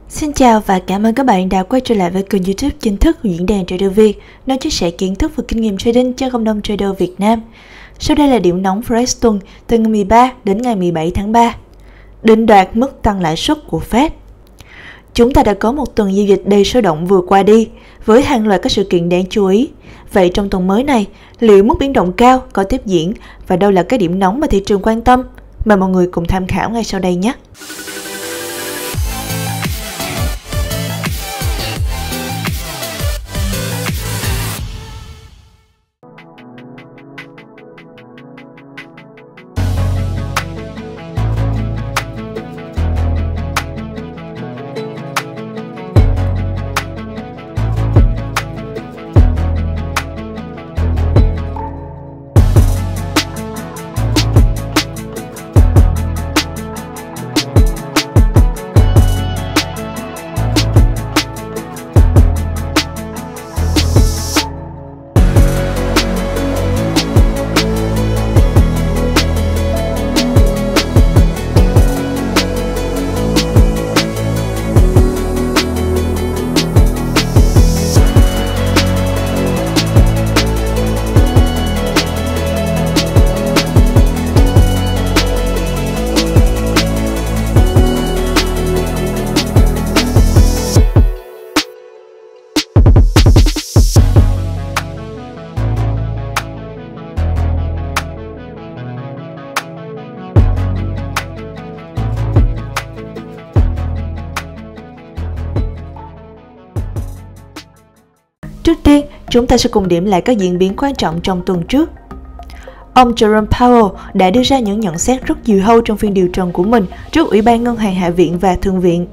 Xin chào và cảm ơn các bạn đã quay trở lại với kênh YouTube chính thức của Diễn đàn Trader Việt, nơi chia sẻ kiến thức và kinh nghiệm trading cho cộng đồng trader Việt Nam. Sau đây là điểm nóng Forex tuần từ ngày 13 đến ngày 17 tháng 3. Định đoạt mức tăng lãi suất của Fed. Chúng ta đã có một tuần giao dịch đầy sôi động vừa qua đi, với hàng loạt các sự kiện đáng chú ý. Vậy trong tuần mới này, liệu mức biến động cao có tiếp diễn và đâu là cái điểm nóng mà thị trường quan tâm? Mời mọi người cùng tham khảo ngay sau đây nhé! Trước tiên, chúng ta sẽ cùng điểm lại các diễn biến quan trọng trong tuần trước. Ông Jerome Powell đã đưa ra những nhận xét rất diều hâu trong phiên điều trần của mình trước Ủy ban Ngân hàng Hạ viện và Thượng viện.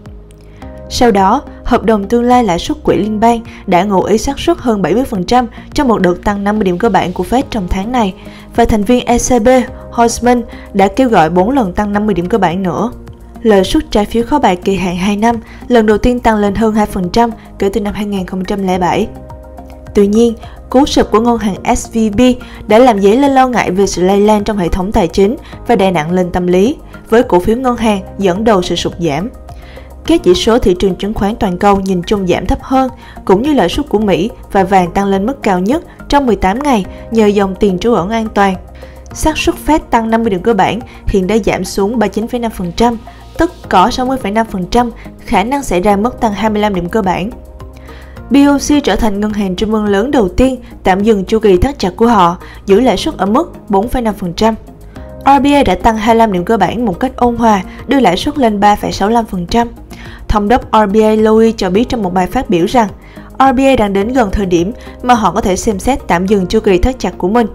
Sau đó, hợp đồng tương lai lãi suất quỹ liên bang đã ngụ ý xác suất hơn 70% cho một đợt tăng 50 điểm cơ bản của Fed trong tháng này, và thành viên ECB Holzman đã kêu gọi 4 lần tăng 50 điểm cơ bản nữa. Lợi suất trái phiếu kho bạc kỳ hạn 2 năm lần đầu tiên tăng lên hơn 2% kể từ năm 2007. Tuy nhiên, cú sụp của ngân hàng SVB đã làm dấy lên lo ngại về sự lây lan trong hệ thống tài chính và đè nặng lên tâm lý, với cổ phiếu ngân hàng dẫn đầu sự sụt giảm. Các chỉ số thị trường chứng khoán toàn cầu nhìn chung giảm thấp hơn, cũng như lợi suất của Mỹ và vàng tăng lên mức cao nhất trong 18 ngày nhờ dòng tiền trú ẩn an toàn. Xác suất Fed tăng 50 điểm cơ bản hiện đã giảm xuống 39,5%, tức có 60,5% khả năng xảy ra mức tăng 25 điểm cơ bản. BOC trở thành ngân hàng trung ương lớn đầu tiên tạm dừng chu kỳ thắt chặt của họ, giữ lãi suất ở mức 4,5%. RBA đã tăng 25 điểm cơ bản một cách ôn hòa, đưa lãi suất lên 3,65%. Thống đốc RBA Louis cho biết trong một bài phát biểu rằng RBA đang đến gần thời điểm mà họ có thể xem xét tạm dừng chu kỳ thắt chặt của mình.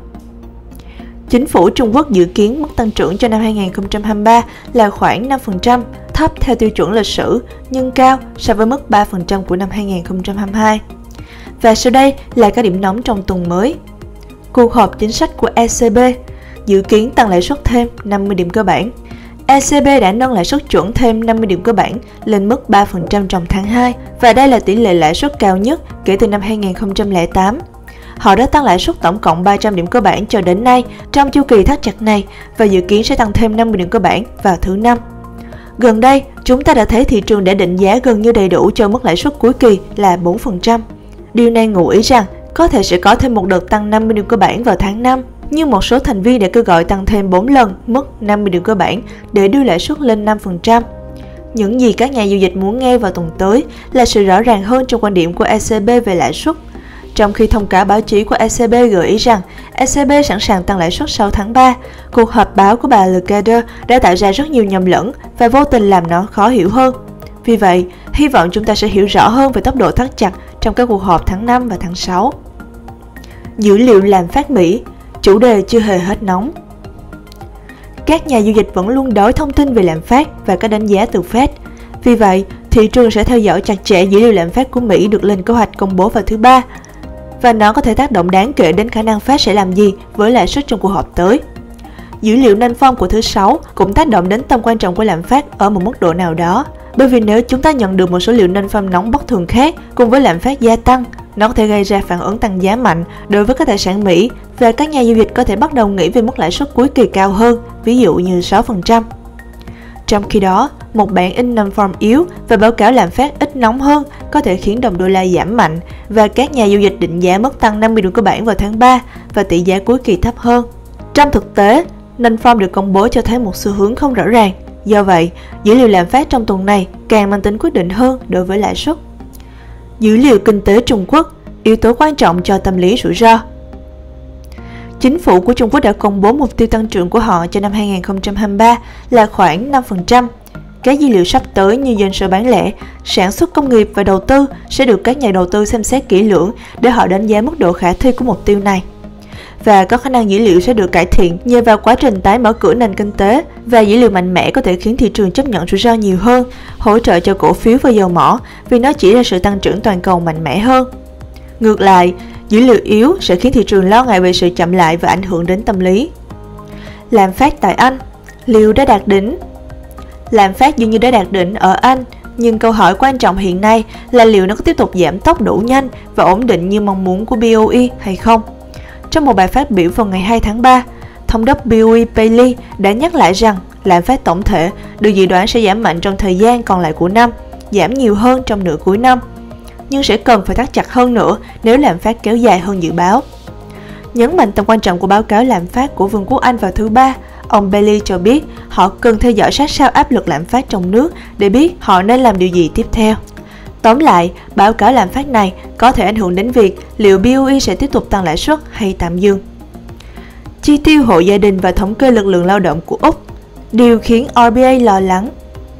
Chính phủ Trung Quốc dự kiến mức tăng trưởng cho năm 2023 là khoảng 5%, thấp theo tiêu chuẩn lịch sử nhưng cao so với mức 3% của năm 2022. Và sau đây là các điểm nóng trong tuần mới. Cuộc họp chính sách của ECB dự kiến tăng lãi suất thêm 50 điểm cơ bản. ECB đã nâng lãi suất chuẩn thêm 50 điểm cơ bản lên mức 3% trong tháng 2, và đây là tỷ lệ lãi suất cao nhất kể từ năm 2008. Họ đã tăng lãi suất tổng cộng 300 điểm cơ bản cho đến nay trong chu kỳ thắt chặt này và dự kiến sẽ tăng thêm 50 điểm cơ bản vào thứ Năm. Gần đây, chúng ta đã thấy thị trường đã định giá gần như đầy đủ cho mức lãi suất cuối kỳ là 4%. Điều này ngụ ý rằng có thể sẽ có thêm một đợt tăng 50 điểm cơ bản vào tháng 5, nhưng một số thành viên đã kêu gọi tăng thêm 4 lần mức 50 điểm cơ bản để đưa lãi suất lên 5%. Những gì các nhà giao dịch muốn nghe vào tuần tới là sự rõ ràng hơn trong quan điểm của ECB về lãi suất. Trong khi thông cáo báo chí của ECB gợi ý rằng ECB sẵn sàng tăng lãi suất sau tháng 3, cuộc họp báo của bà Lagarde đã tạo ra rất nhiều nhầm lẫn và vô tình làm nó khó hiểu hơn. Vì vậy, hy vọng chúng ta sẽ hiểu rõ hơn về tốc độ thắt chặt trong các cuộc họp tháng 5 và tháng 6. Dữ liệu lạm phát Mỹ, chủ đề chưa hề hết nóng. Các nhà giao dịch vẫn luôn đón thông tin về lạm phát và các đánh giá từ Fed. Vì vậy, thị trường sẽ theo dõi chặt chẽ dữ liệu lạm phát của Mỹ được lên kế hoạch công bố vào thứ Ba, và nó có thể tác động đáng kể đến khả năng Fed sẽ làm gì với lãi suất trong cuộc họp tới. Dữ liệu nâng phong của thứ Sáu cũng tác động đến tầm quan trọng của lạm phát ở một mức độ nào đó, bởi vì nếu chúng ta nhận được một số liệu nâng phong nóng bất thường khác cùng với lạm phát gia tăng, nó có thể gây ra phản ứng tăng giá mạnh đối với các tài sản Mỹ, và các nhà giao dịch có thể bắt đầu nghĩ về mức lãi suất cuối kỳ cao hơn, ví dụ như 6%. Trong khi đó, một bản in non-farm yếu và báo cáo lạm phát ít nóng hơn có thể khiến đồng đô la giảm mạnh và các nhà giao dịch định giá mức tăng 50 điểm cơ bản vào tháng 3 và tỷ giá cuối kỳ thấp hơn. Trong thực tế, non-farm được công bố cho thấy một xu hướng không rõ ràng. Do vậy, dữ liệu lạm phát trong tuần này càng mang tính quyết định hơn đối với lãi suất. Dữ liệu kinh tế Trung Quốc, yếu tố quan trọng cho tâm lý rủi ro. Chính phủ của Trung Quốc đã công bố mục tiêu tăng trưởng của họ cho năm 2023 là khoảng 5%. Các dữ liệu sắp tới như doanh số bán lẻ, sản xuất công nghiệp và đầu tư sẽ được các nhà đầu tư xem xét kỹ lưỡng để họ đánh giá mức độ khả thi của mục tiêu này. Và có khả năng dữ liệu sẽ được cải thiện nhờ vào quá trình tái mở cửa nền kinh tế, và dữ liệu mạnh mẽ có thể khiến thị trường chấp nhận rủi ro nhiều hơn, hỗ trợ cho cổ phiếu và dầu mỏ vì nó chỉ ra sự tăng trưởng toàn cầu mạnh mẽ hơn. Ngược lại, dữ liệu yếu sẽ khiến thị trường lo ngại về sự chậm lại và ảnh hưởng đến tâm lý. Lạm phát tại Anh, liệu đã đạt đỉnh? Lạm phát dường như đã đạt đỉnh ở Anh, nhưng câu hỏi quan trọng hiện nay là liệu nó có tiếp tục giảm tốc đủ nhanh và ổn định như mong muốn của BOE hay không? Trong một bài phát biểu vào ngày 2 tháng 3, thống đốc BOE Bailey đã nhắc lại rằng lạm phát tổng thể được dự đoán sẽ giảm mạnh trong thời gian còn lại của năm, giảm nhiều hơn trong nửa cuối năm, nhưng sẽ cần phải thắt chặt hơn nữa nếu lạm phát kéo dài hơn dự báo. Nhấn mạnh tầm quan trọng của báo cáo lạm phát của Vương quốc Anh vào thứ Ba, ông Bailey cho biết họ cần theo dõi sát sao áp lực lạm phát trong nước để biết họ nên làm điều gì tiếp theo. Tóm lại, báo cáo lạm phát này có thể ảnh hưởng đến việc liệu BOE sẽ tiếp tục tăng lãi suất hay tạm dừng. Chi tiêu hộ gia đình và thống kê lực lượng lao động của Úc, điều khiến RBA lo lắng.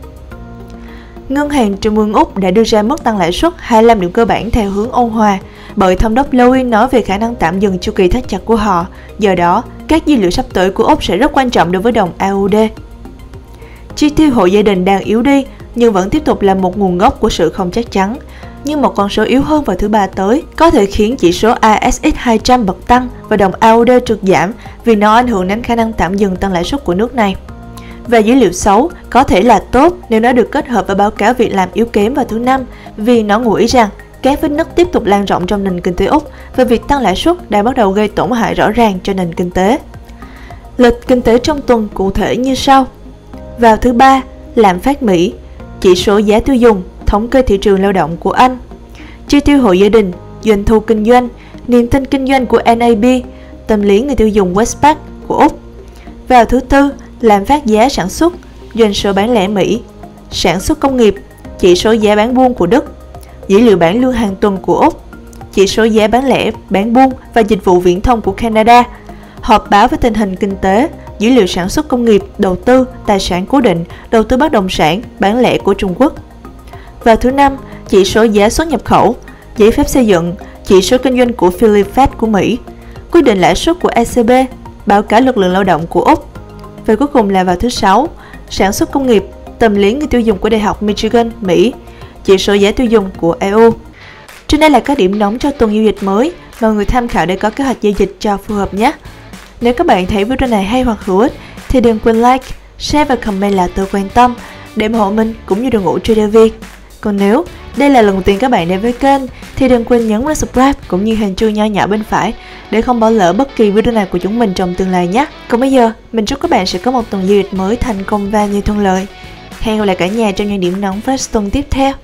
Ngân hàng Trung ương Úc đã đưa ra mức tăng lãi suất 25 điểm cơ bản theo hướng ôn hòa, bởi thống đốc Lowy nói về khả năng tạm dừng chu kỳ thắt chặt của họ. Do đó, các dữ liệu sắp tới của Úc sẽ rất quan trọng đối với đồng AUD. Chi tiêu hộ gia đình đang yếu đi, nhưng vẫn tiếp tục là một nguồn gốc của sự không chắc chắn. Nhưng một con số yếu hơn vào thứ Ba tới có thể khiến chỉ số ASX 200 bật tăng và đồng AUD trượt giảm vì nó ảnh hưởng đến khả năng tạm dừng tăng lãi suất của nước này. Và dữ liệu xấu có thể là tốt nếu nó được kết hợp với báo cáo việc làm yếu kém vào thứ Năm, vì nó ngụ ý rằng các vết nứt tiếp tục lan rộng trong nền kinh tế Úc và việc tăng lãi suất đã bắt đầu gây tổn hại rõ ràng cho nền kinh tế. Lịch kinh tế trong tuần cụ thể như sau. Vào thứ Ba, lạm phát Mỹ, chỉ số giá tiêu dùng, thống kê thị trường lao động của Anh, chi tiêu hộ gia đình, doanh thu kinh doanh, niềm tin kinh doanh của NAB, tâm lý người tiêu dùng Westpac của Úc. Vào thứ Tư, lạm phát giá sản xuất, doanh số bán lẻ Mỹ, sản xuất công nghiệp, chỉ số giá bán buôn của Đức, dữ liệu bảng lương hàng tuần của Úc, chỉ số giá bán lẻ, bán buôn và dịch vụ viễn thông của Canada, họp báo về tình hình kinh tế, dữ liệu sản xuất công nghiệp, đầu tư, tài sản cố định, đầu tư bất động sản, bán lẻ của Trung Quốc. Vào thứ Năm, chỉ số giá xuất nhập khẩu, giấy phép xây dựng, chỉ số kinh doanh của Philly Fed của Mỹ, quyết định lãi suất của ECB, báo cáo lực lượng lao động của Úc. Và cuối cùng là vào thứ Sáu, sản xuất công nghiệp, tâm lý người tiêu dùng của Đại học Michigan, Mỹ, chỉ số giá tiêu dùng của EU. Trên đây là các điểm nóng cho tuần giao dịch mới, mọi người tham khảo để có kế hoạch giao dịch cho phù hợp nhé. Nếu các bạn thấy video này hay hoặc hữu ích thì đừng quên like, share và comment là tôi quan tâm để ủng hộ mình cũng như đội ngũ trader Việt. Còn nếu đây là lần đầu tiên các bạn đến với kênh thì đừng quên nhấn vào subscribe cũng như hình chuông nho nhỏ bên phải để không bỏ lỡ bất kỳ video nào của chúng mình trong tương lai nhé. Còn bây giờ, mình chúc các bạn sẽ có một tuần giao dịch mới thành công và nhiều thuận lợi. Hẹn gặp lại cả nhà trong những điểm nóng flash tuần tiếp theo.